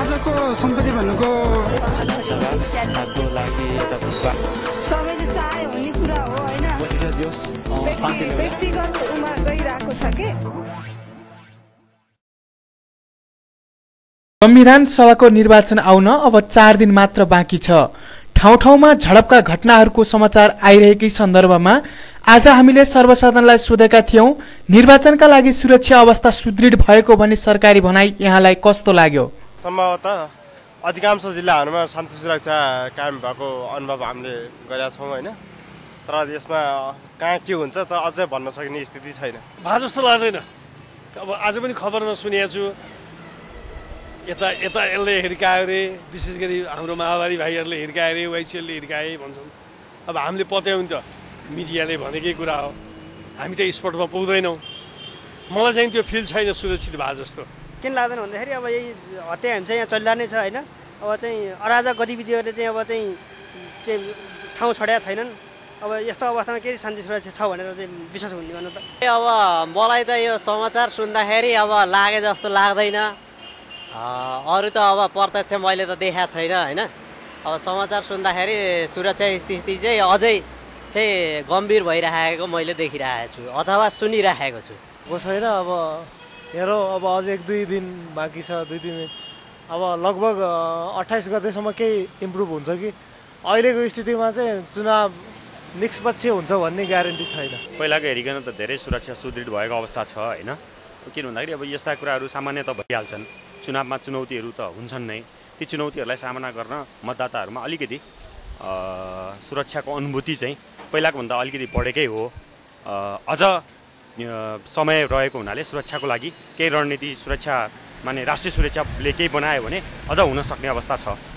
आजको सम्पत्ति भन्नुको सबैले चाहे हुने कुरा हो हैन, व्यक्तिगत उमा गइरहेको छ के। संविधान सभाको निर्वाचन आउन अब 4 दिन मात्र बाँकी छ। ठाउँ ठाउँमा झडपका घटनाहरूको समाचार आइरहेकै सन्दर्भमा आज हामीले सर्वसाधारणलाई सोधेका थियौं, निर्वाचनका लागि सुरक्षा अवस्था सुदृढ भएको भन्ने सरकारी भनाई यहाँलाई कस्तो लाग्यो? सम्भवतः अधिकांश जिल्लाहरूमा शान्ति सुरक्षा कायम भएको अनुभव हामीले गरेका छौँ हैन, तर यसमा कहाँ के हुन्छ त अझै भन्न सकिने स्थिति छैन। भए जस्तो लाग्दैन। अब आज पनि खबरमा सुनेको छु, यता यसले हिर्कायो रे, विशेष गरी हाम्रो माओवादी भाइहरूले हिर्कायो रे, वाइसिएलले हिर्काए भन्छन्। अब हामीले पत्याउँ त मिडियाले भनेकै कुरा हो, हामी त स्पटमा पुग्दैनौँ। मलाई चाहिँ त्यो फिल छैन सुरक्षित भए जस्तो। किन लाग्दैन भन्दाखेरि अब यही हत्या हिंसा यहाँ चलिरहने छ हैन। अब चाहिँ अराजक गतिविधिहरूले चाहिँ अब चाहिँ ठाउँ छड्या छैनन्। अब यस्तो अवस्थामा के शान्ति सुरक्षा छ भनेर चाहिँ विश्वास हुने भन्नु त। अब मलाई त यो समाचार सुन्दाखेरि अब लागे जस्तो लाग्दैन। अरू त अब प्रत्यक्ष मैले त देखाएको छैन हैन। अब समाचार सुन्दाखेरि सुरक्षा स्थिति चाहिँ अझै चाहिँ गम्भीर भइरहेको मैले देखिरहेको छु अथवा सुनिरहेको छु। छैन अब हेरौँ, अब अझ 1-2 दिन बाँकी छ, 2-3 दिन। अब लगभग 28 गतेसम्म केही इम्प्रुभ हुन्छ कि अहिलेको स्थितिमा चाहिँ चुनाव निष्पक्ष हुन्छ भन्ने ग्यारेन्टी छैन। पहिलाको हेरिकन त धेरै सुरक्षा सुदृढ भएको अवस्था छ हैन। किन भन्दाखेरि अब यस्ता कुराहरू सामान्य त भइहाल्छन्। चुनावमा चुनौतीहरू त हुन्छन् नै। ती चुनौतीहरूलाई सामना गर्न मतदाताहरूमा अलिकति सुरक्षाको अनुभूति चाहिँ पहिलाको भन्दा अलिकति बढेकै हो। अझ समय रहेको हुनाले सुरक्षाको लागि केही रणनीति सुरक्षा माने राष्ट्रिय सुरक्षाले केही बनायो भने अझ हुन सक्ने अवस्था छ।